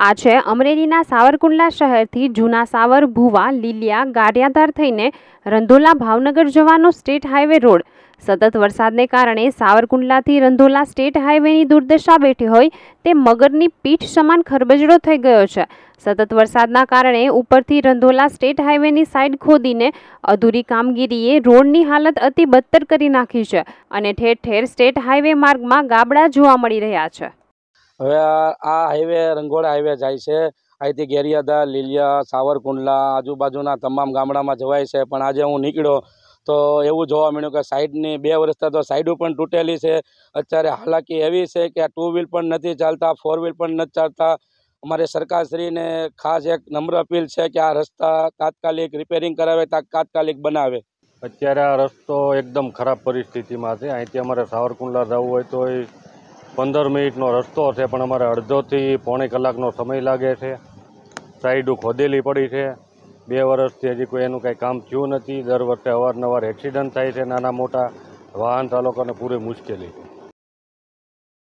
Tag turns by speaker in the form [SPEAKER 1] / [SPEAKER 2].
[SPEAKER 1] આ છે અમરેલીના સાવરકુંડલા શહેરથી જૂના સાવર, ભુવા, લીલિયા, ગારિયાધાર થઈને રંધોલા ભાવનગર જવાનો સ્ટેટ હાઈવે રોડ સતત વરસાદને કારણે સાવરકુંડલાથી રંધોલા સ્ટેટ હાઈવેની દુર્દશા બેઠી હોય તે મગરની પીઠ સમાન ખરબજડો થઈ ગયો છે। સતત વરસાદના કારણે ઉપરથી રંધોલા સ્ટેટ હાઈવેની સાઈડ ખોદીને અધૂરી કામગીરીએ રોડની હાલત અતિ બદતર કરી નાખી છે અને ઠેર ઠેર સ્ટેટ હાઈવે માર્ગમાં ગાબડા જોવા મળી રહ્યા છે।
[SPEAKER 2] હવે આ હાઈવે રંગોળા હાઈવે જાય છે। અહીંથી ગેરિયાધાર, લીલિયા, સાવરકુંડલા આજુબાજુના તમામ ગામડામાં જવાય છે। પણ આજે હું નીકળ્યો તો એવું જોવા મળ્યું કે સાઈડની 2 વર્ષથી તો સાઈડો પણ તૂટેલી છે। અત્યારે હાલાકી એવી છે કે આ 2 વ્હીલ પણ નથી ચાલતા, 4 વ્હીલ પણ નથી ચાલતા। અમારે સરકારશ્રીને ખાસ એક નમ્ર અપીલ છે કે આ રસ્તા તાત્કાલિક રિપેરિંગ કરાવે, તાત્કાલિક બનાવે।
[SPEAKER 3] અત્યારે આ રસ્તો એકદમ ખરાબ પરિસ્થિતિમાં છે। અહીંથી અમારે સાવરકુંડલા જવું હોય તો 15 મિનિટનો રસ્તો છે, પણ અમારે અડધોથી પોણી કલાકનો સમય લાગે છે। સાઈડો ખોદેલી પડી છે। 2 વર્ષથી હજી કોઈ એનું કંઈ કામ થયું નથી। દર વર્ષે અવારનવાર એક્સિડન્ટ થાય છે, નાના મોટા વાહન ચાલકોને પૂરી મુશ્કેલી છે।